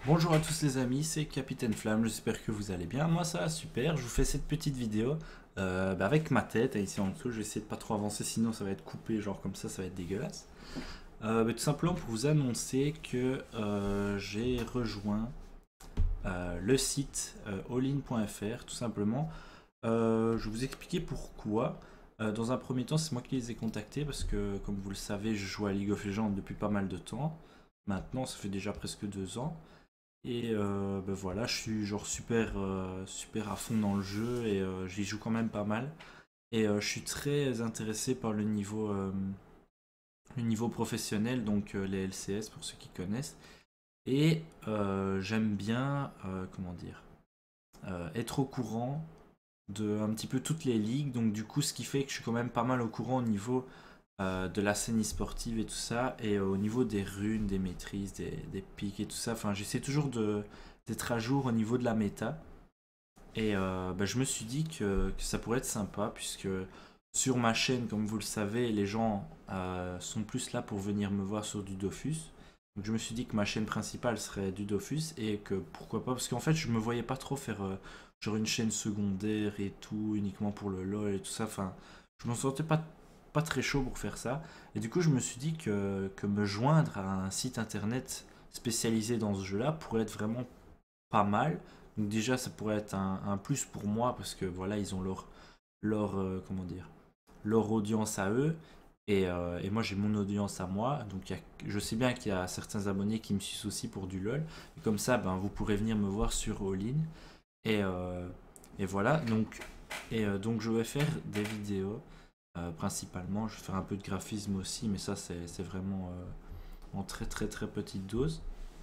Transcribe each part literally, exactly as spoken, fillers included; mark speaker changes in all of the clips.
Speaker 1: Bonjour à tous les amis, c'est Capitaine Flamme, j'espère que vous allez bien. Moi ça va super, je vous fais cette petite vidéo euh, bah, avec ma tête ici en dessous. Je vais essayer de pas trop avancer sinon ça va être coupé, genre comme ça, ça va être dégueulasse. Euh, bah, tout simplement pour vous annoncer que euh, j'ai rejoint euh, le site euh, allin point fr tout simplement. Euh, je vais vous expliquer pourquoi. Euh, dans un premier temps, c'est moi qui les ai contactés parce que, comme vous le savez, je joue à League of Legends depuis pas mal de temps. Maintenant, ça fait déjà presque deux ans. Et euh, ben voilà, je suis genre super, euh, super à fond dans le jeu et euh, j'y joue quand même pas mal. Et euh, je suis très intéressé par le niveau, euh, le niveau professionnel, donc euh, les L C S pour ceux qui connaissent. Et euh, j'aime bien, euh, comment dire, euh, être au courant de un petit peu toutes les ligues. Donc du coup, ce qui fait que je suis quand même pas mal au courant au niveau euh, de la scène e-sportive et tout ça, et euh, au niveau des runes, des maîtrises, des, des pics et tout ça. Enfin, j'essaie toujours de d'être à jour au niveau de la méta. Et euh, bah, je me suis dit que, que ça pourrait être sympa, puisque sur ma chaîne, comme vous le savez, les gens euh, sont plus là pour venir me voir sur du Dofus. Donc je me suis dit que ma chaîne principale serait du Dofus, et que pourquoi pas, parce qu'en fait je me voyais pas trop faire euh, genre une chaîne secondaire et tout, uniquement pour le LoL et tout ça. Enfin, je m'en sentais pas, pas très chaud pour faire ça. Et du coup je me suis dit que, que me joindre à un site internet spécialisé dans ce jeu-là pourrait être vraiment pas mal. Donc déjà, ça pourrait être un, un plus pour moi parce que voilà, ils ont leur, leur euh, comment dire, leur audience à eux. Et, euh, et moi, j'ai mon audience à moi. Donc il y a- je sais bien qu'il y a certains abonnés qui me suivent aussi pour du LoL. Et comme ça, ben, vous pourrez venir me voir sur Allin. Et, euh, et voilà. Donc, et, euh, donc je vais faire des vidéos euh, principalement. Je vais faire un peu de graphisme aussi, mais ça, c'est c'est vraiment euh, en très très très petite dose.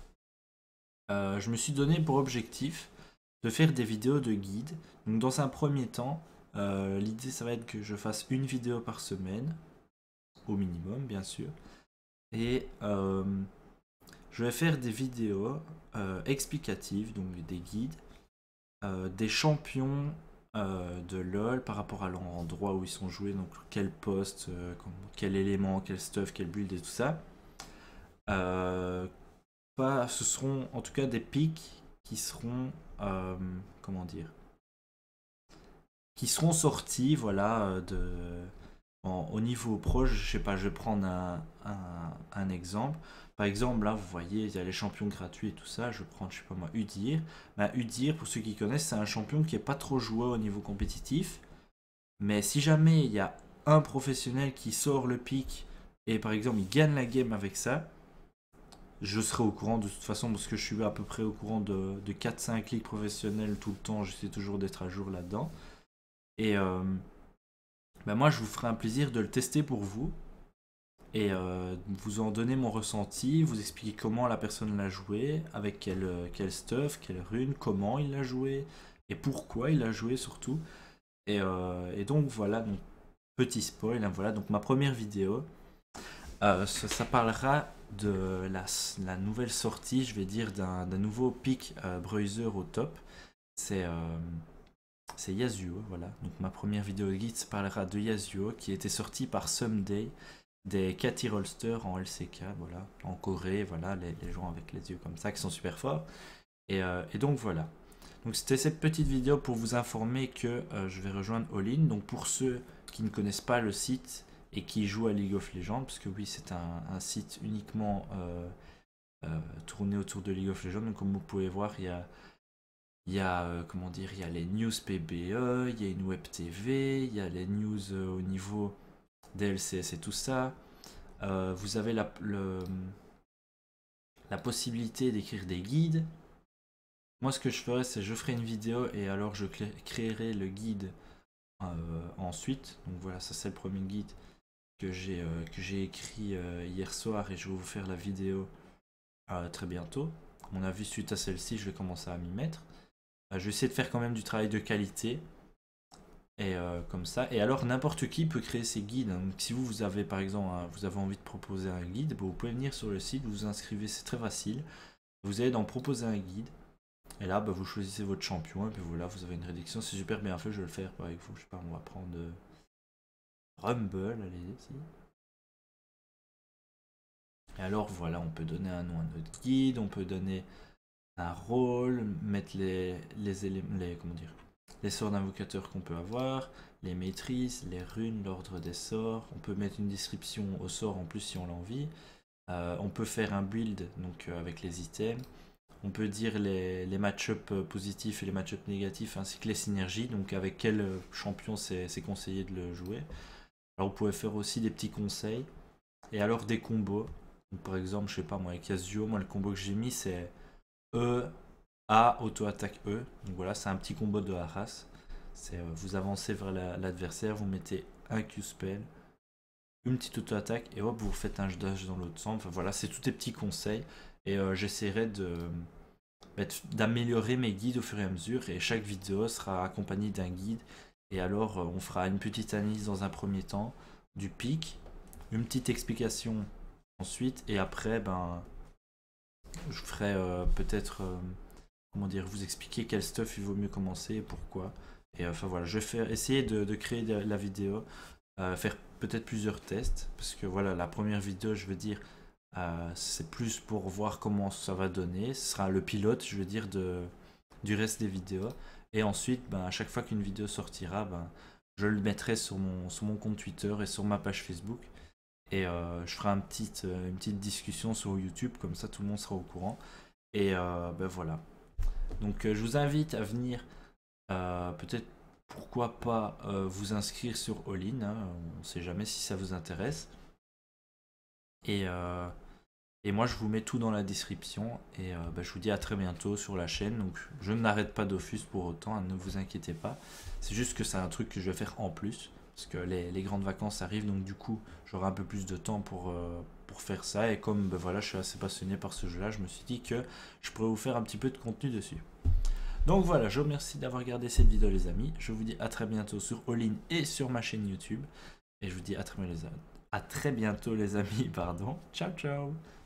Speaker 1: Euh, je me suis donné pour objectif de faire des vidéos de guide. Donc dans un premier temps, euh, l'idée ça va être que je fasse une vidéo par semaine, au minimum bien sûr. Et euh, je vais faire des vidéos euh, explicatives, donc des guides, euh, des champions euh, de LoL par rapport à l'endroit où ils sont joués, donc quel poste, euh, quel élément, quel stuff, quel build et tout ça. Euh, pas, ce seront en tout cas des pics qui seront, euh, comment dire, qui seront sortis, voilà, euh, de, en- au niveau proche. Je sais pas, je vais prendre un, un- un exemple. Par exemple, là, vous voyez, il y a les champions gratuits et tout ça. Je vais prendre, je sais pas moi, Udyr. Bah, Udyr, pour ceux qui connaissent, c'est un champion qui est pas trop joué au niveau compétitif. Mais si jamais il y a un professionnel qui sort le pic et par exemple il gagne la game avec ça, je serai au courant de toute façon parce que je suis à peu près au courant de, de quatre cinq ligues professionnelles tout le temps. J'essaie toujours d'être à jour là-dedans. Et euh, bah moi, je vous ferai un plaisir de le tester pour vous et euh, vous en donner mon ressenti, vous expliquer comment la personne l'a joué, avec quel, euh, quel stuff, quelle rune, comment il l'a joué et pourquoi il l'a joué surtout. Et, euh, et donc voilà, donc, petit spoil, hein, voilà, donc ma première vidéo, euh, ça, ça parlera de la, la nouvelle sortie, je vais dire, d'un d'un nouveau pick euh, Bruiser au top. C'est euh, c'est Yasuo, voilà. Donc ma première vidéo guide parlera de Yasuo qui était sorti par Someday des Cathy Rolster en L C K, voilà, en Corée, voilà, les, les gens avec les yeux comme ça qui sont super forts. Et, euh, et donc voilà. Donc c'était cette petite vidéo pour vous informer que euh, je vais rejoindre Allin. Donc pour ceux qui ne connaissent pas le site et qui jouent à League of Legends, parce que oui c'est un, un site uniquement euh, euh, tourné autour de League of Legends. Donc comme vous pouvez voir, il y a il y a, euh, comment dire, il y a les news P B E, il y a une web T V, il y a les news euh, au niveau des L C S et tout ça. Euh, vous avez la, le- la possibilité d'écrire des guides. Moi, ce que je ferai, c'est je ferai une vidéo et alors je créerai le guide euh, ensuite. Donc voilà, ça c'est le premier guide que j'ai euh, que j'ai écrit euh, hier soir et je vais vous faire la vidéo euh, très bientôt. À mon avis, suite à celle-ci, je vais commencer à m'y mettre. Euh, je vais essayer de faire quand même du travail de qualité. Et euh, comme ça. Et alors, n'importe qui peut créer ses guides. Donc, si vous, vous avez par exemple, un- vous avez envie de proposer un guide, bah, vous pouvez venir sur le site, vous vous inscrivez, c'est très facile. Vous allez dans proposer un guide. Et là, bah, vous choisissez votre champion. Et puis voilà, vous avez une réduction. C'est super bien fait, je vais le faire avec vous. Je sais pas, on va prendre euh, Rumble, allez-y. Et alors, voilà, on peut donner un nom à notre guide. On peut donner un rôle, mettre les, les éléments, les, comment dire, les sorts d'invocateur qu'on peut avoir, les maîtrises, les runes, l'ordre des sorts. On peut mettre une description au sort en plus si on l'a envie. Euh, on peut faire un build donc euh, avec les items. On peut dire les, les match-up positifs et les match-up négatifs ainsi que les synergies, donc avec quel champion c'est conseillé de le jouer. Alors vous pouvez faire aussi des petits conseils et alors des combos. Donc, par exemple, je sais pas moi, avec Yasuo, moi le combo que j'ai mis c'est E, A, auto-attaque E. Donc voilà, c'est un petit combo de Haras. C'est euh, vous avancez vers l'adversaire, la, vous mettez un Q-spell, une petite auto-attaque et hop, vous faites un dash dans l'autre sens. Enfin voilà, c'est tous des petits conseils et euh, j'essaierai de d'améliorer mes guides au fur et à mesure et chaque vidéo sera accompagnée d'un guide et alors euh, on fera une petite analyse dans un premier temps du pic, une petite explication ensuite et après ben je ferai euh, peut-être euh, comment dire vous expliquer quel stuff il vaut mieux commencer et pourquoi et enfin euh, voilà je vais faire essayer de, de créer de, la vidéo euh, faire peut-être plusieurs tests parce que voilà la première vidéo je veux dire euh, c'est plus pour voir comment ça va donner. Ce sera le pilote, je veux dire, de, du reste des vidéos. Et ensuite, ben, à chaque fois qu'une vidéo sortira, ben, je le mettrai sur mon, sur mon compte Twitter et sur ma page Facebook. Et euh, je ferai un petit, euh, une petite discussion sur YouTube, comme ça tout le monde sera au courant. Et euh, ben voilà. Donc euh, je vous invite à venir, euh, peut-être, pourquoi pas, euh, vous inscrire sur All-in. Hein, on ne sait jamais si ça vous intéresse. Et... Euh, Et moi, je vous mets tout dans la description. Et euh, bah, je vous dis à très bientôt sur la chaîne. Donc, je n'arrête pas Dofus pour autant, hein, ne vous inquiétez pas. C'est juste que c'est un truc que je vais faire en plus. Parce que les, les grandes vacances arrivent. Donc, du coup, j'aurai un peu plus de temps pour, euh, pour faire ça. Et comme bah, voilà, je suis assez passionné par ce jeu-là, je me suis dit que je pourrais vous faire un petit peu de contenu dessus. Donc voilà, je vous remercie d'avoir regardé cette vidéo, les amis. Je vous dis à très bientôt sur All-in et sur ma chaîne YouTube. Et je vous dis à très, à très bientôt, les amis. Pardon. Ciao, ciao.